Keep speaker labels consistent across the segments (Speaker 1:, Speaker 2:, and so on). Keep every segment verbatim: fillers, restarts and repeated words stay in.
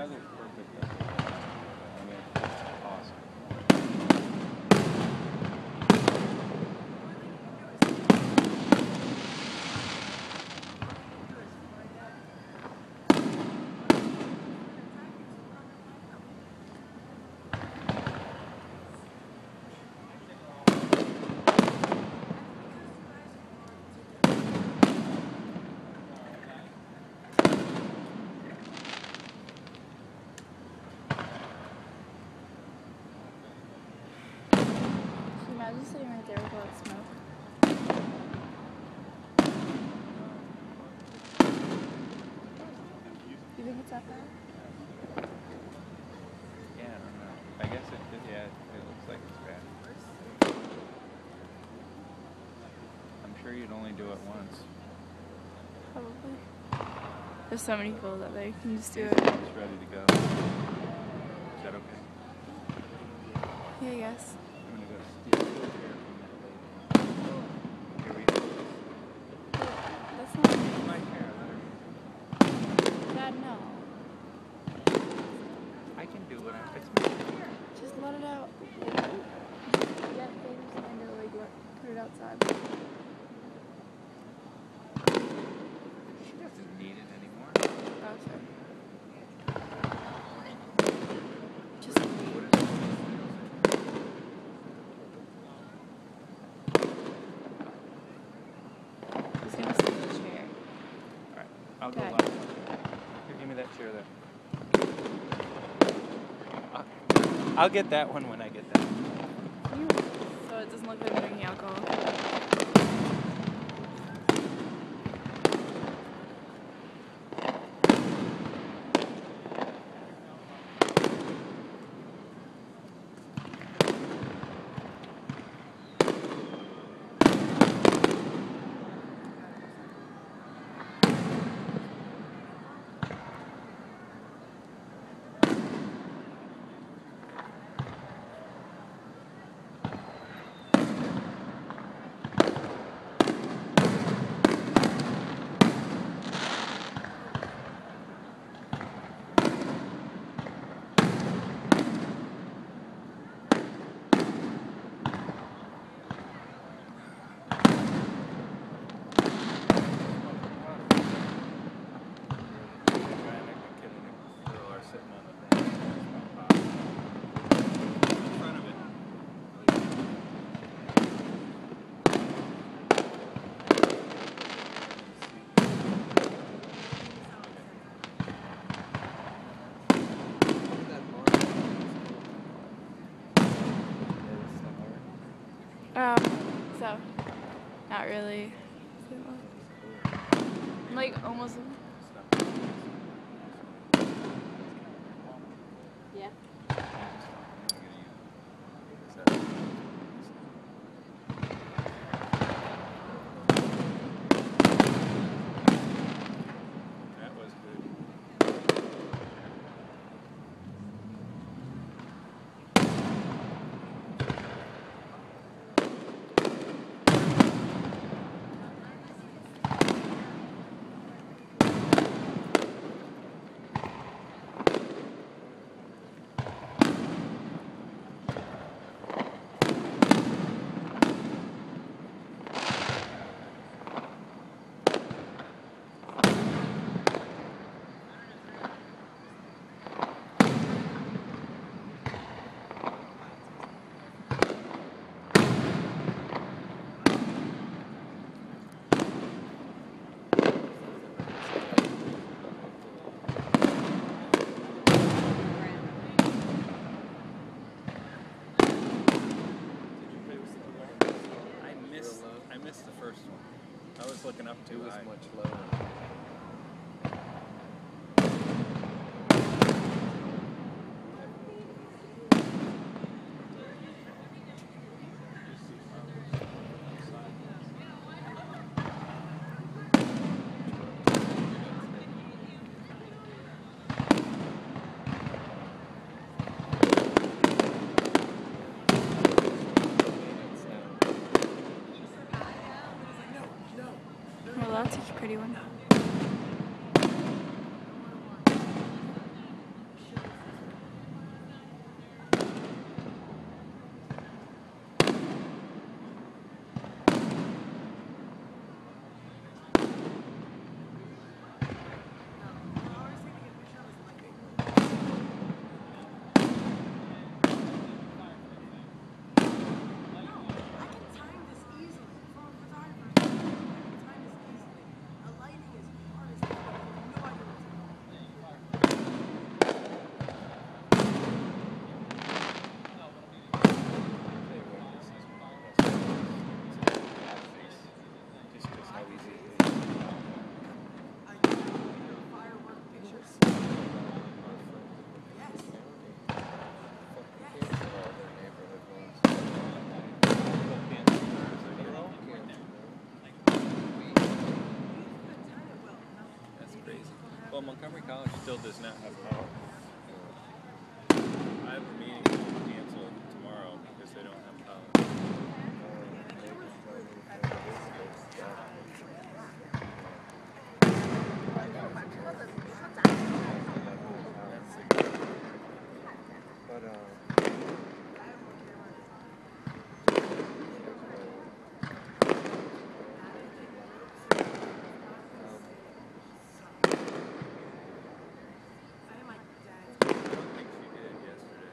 Speaker 1: weather's perfect though. I mean, it's awesome.
Speaker 2: Imagine sitting right there with all that smoke. You think it's that bad?
Speaker 1: Yeah, I don't know. I guess it, it yeah, it looks like it's bad. I'm sure you'd only do it once.
Speaker 2: Probably. There's so many people that they can just do
Speaker 1: He's
Speaker 2: it.
Speaker 1: almost ready to go. Is that okay?
Speaker 2: Yeah, I guess.
Speaker 1: I'm gonna go steal the chair from that lady. Here we go.
Speaker 2: That's not
Speaker 1: It's my chair. Let her.
Speaker 2: Dad, no.
Speaker 1: I can do it. It's my chair.
Speaker 2: Just let it out. Yeah, they just kind of like let, put it outside.
Speaker 1: She doesn't need it anymore.
Speaker 2: Oh, sorry. Just leave. He's gonna sit in the chair.
Speaker 1: Alright, I'll go
Speaker 2: Okay.
Speaker 1: last. Here, give me that chair there. I'll, I'll get that one when I get that.
Speaker 2: You. So it doesn't look like I'm drinking alcohol. Um, so, not really. I'm like almost. Yeah.
Speaker 1: That was good. I missed the first one. I was looking up too high.
Speaker 3: It was much lower.
Speaker 2: Well, that's a pretty one.
Speaker 1: Well, Montgomery College still does not have power. I have a meeting canceled tomorrow because they don't have power.
Speaker 3: But, uh,
Speaker 1: I don't think she did yesterday.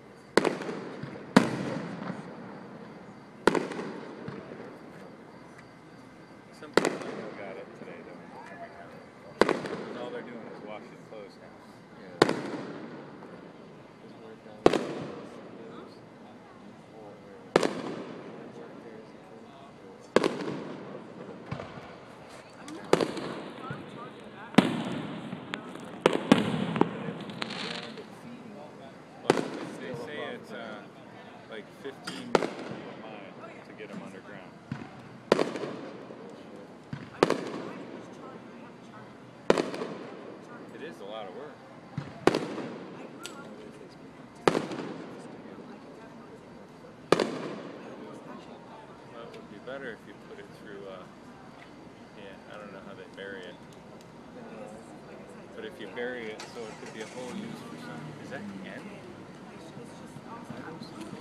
Speaker 1: Some people I know got it today though in Montgomery County. And all they're doing is washing clothes now.
Speaker 3: yeah. His work down there is or where I work there is
Speaker 1: Well, they say it's uh, like fifteen a mile to get them underground. It is a lot of work. Well, it would be better if you put it through, uh, yeah, I don't know how they bury it. But if you bury it so it could be a whole use for something. Is that Ken? I don't see